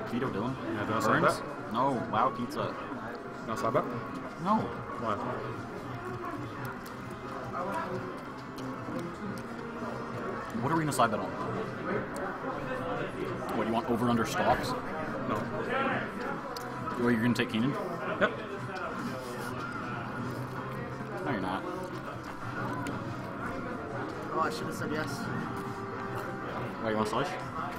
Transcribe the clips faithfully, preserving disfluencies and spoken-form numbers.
Vito Dylan. Yeah, do you want to sign Burns? that? No. Wow Pizza. You want to sign that? No. What? What are we gonna side bet on? What, you want over under stocks? No. Or you're gonna take Keenan? Yep. No, you're not. Oh, I should have said yes. Wait, you want a slice?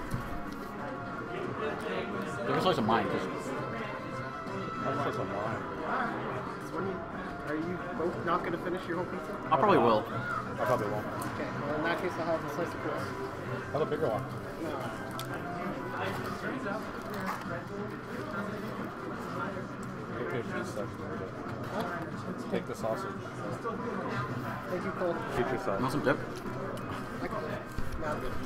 Give a slice of mine, because That's just a lie. So when you, are you both not going to finish your whole pizza? I probably will. I probably won't. Okay, well in that case I'll have a slice of course. Have a bigger one. No. Take your cheese section. Take the sausage. Thank you, Cole. Keep You yourself. want some dip? I can Now I'm good.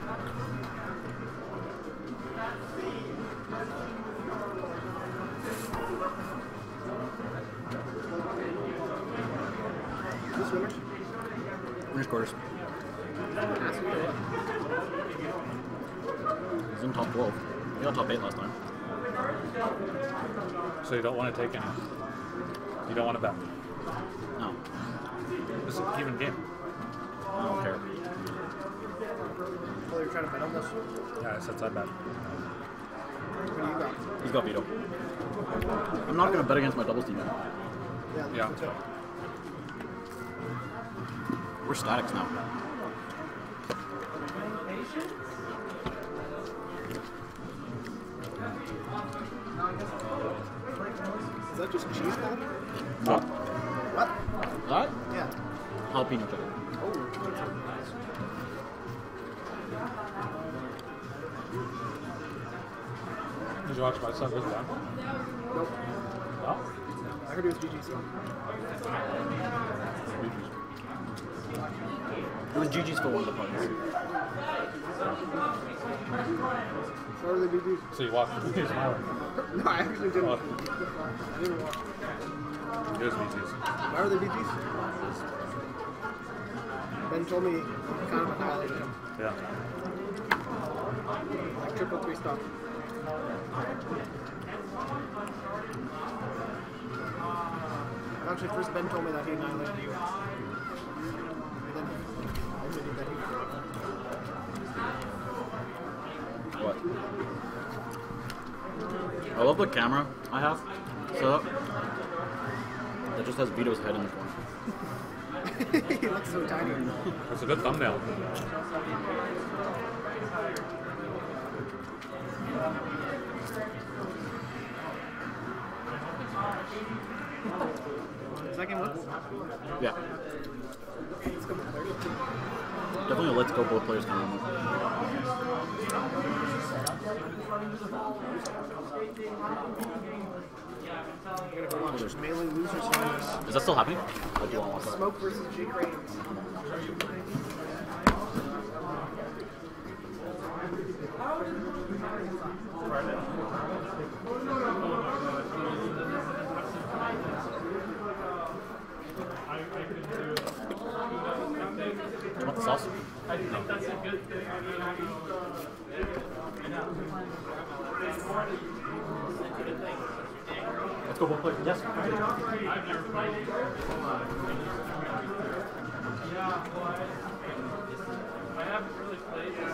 Who's winners? Winners quarters. Ask me what? He's in top twelve. He got top eight last time. So you don't want to take any? You don't want to bet? No. This is an even game. I don't care. Oh, you're trying to bet on this? Yeah, I said side bet. What do you got? He's got Vito. I'm not gonna bet against my doubles team. Yeah. Yeah. We're statics now. Is that just cheese pop? What? What? That? Yeah. Jalapeno cheddar. Oh. Did you watch my son was done? Nope. No? I heard it was G G's song. It was G G's for one of the parties. So are the B Gs? So you watched He's smiling. No, I actually didn't. Oh. I didn't watch. Here's B Ts. Why are they B Gs? Ben told me you kind of annihilated him. Yeah. Like triple three stuff. Actually, first Ben told me that he annihilated you. And then I admitted that he What? I love the camera I have set up. That just has Vito's head in the corner. he looks so tiny. It's a good thumbnail. Second one? Yeah. Let's go with third. Definitely a let's go both players kind of moment. I'm gonna go watch Mailing Losers Series. Is that still happening? I do want to watch that. Smoke versus G Crane. Do you want the sauce? Let's go both players. Yes. I haven't really played this.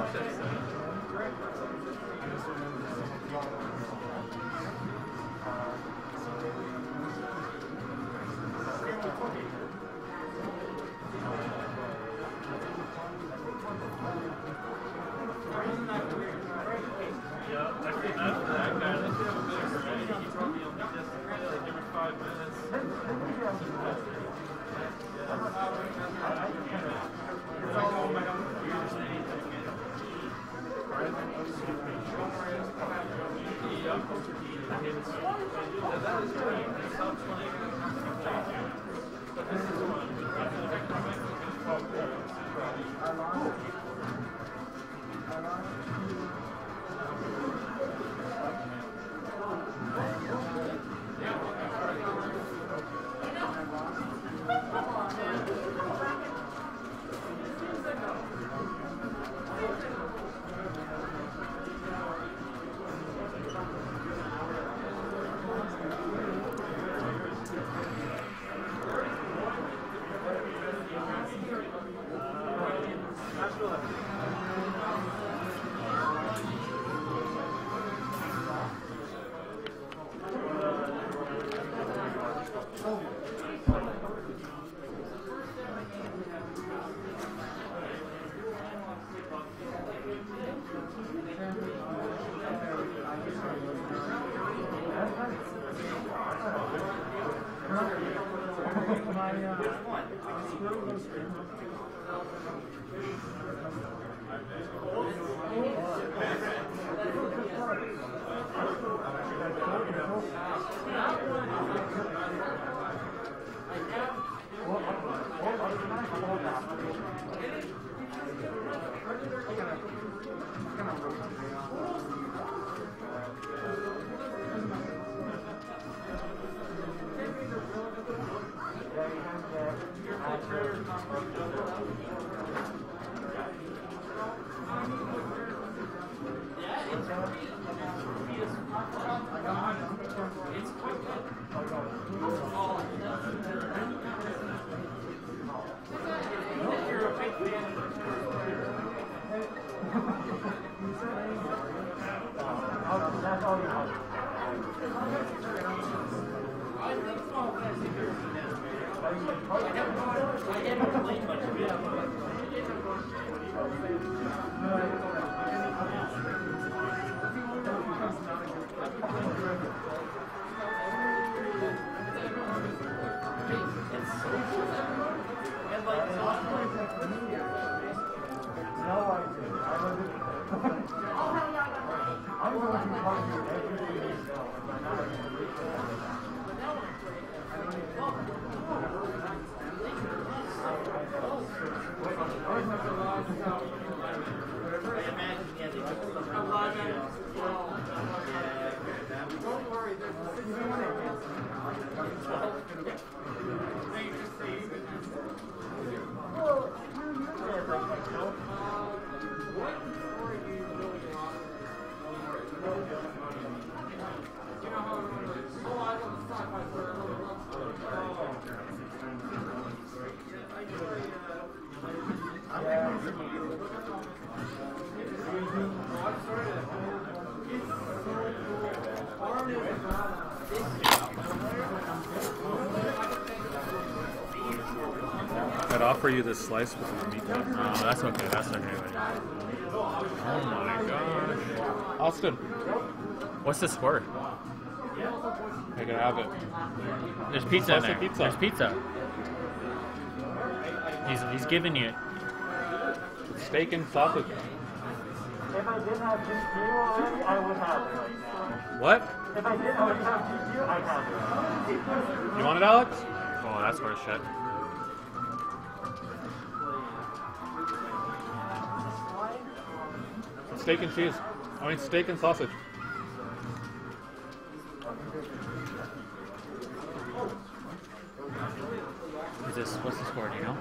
I'd offer you this slice with the meat. No, that's okay. That's okay. Oh my gosh. Austin, What's the score? I can have it. There's pizza in Slice there. of pizza. There's pizza. He's he's giving you. Steak and sausage. If I didn't have G Q already, I would have it right now. What? If I didn't already have G Q, I'd have it. You want it, Alex? Oh, that's worth shit. Steak and cheese. I mean, steak and sausage. Is this what's the score? Do you know?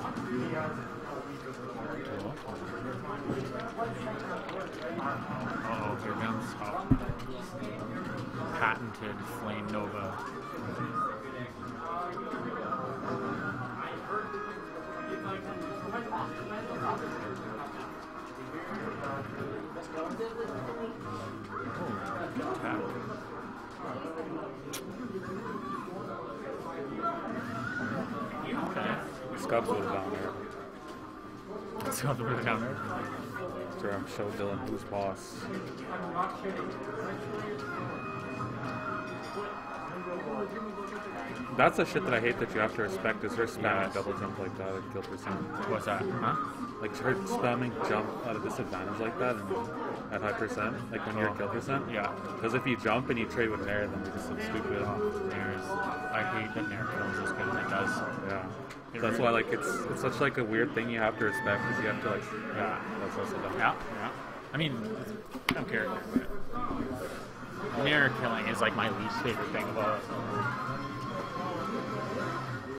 Uh oh, here comes oh. Patented Flame Nova. Tap. Okay. Scubs was down there. Let's go over the counter. Sure, I'm show Dylan who's boss. That's the shit that I hate that you have to respect is her spamming Yes. double jump like that at kill percent. What's that? Huh? Like her spamming jump at a disadvantage like that and at high percent, like when you're Oh. kill percent. Yeah. Because if you jump and you trade with Nair, then you just look stupid. Nair's, I hate that Nair kills as good as it does. Yeah. It That's really- why like it's it's such like a weird thing you have to respect because you have to like Yeah. that's also dumb. Yeah, yeah. I mean, I'm character, but Nair killing is like my least favorite thing about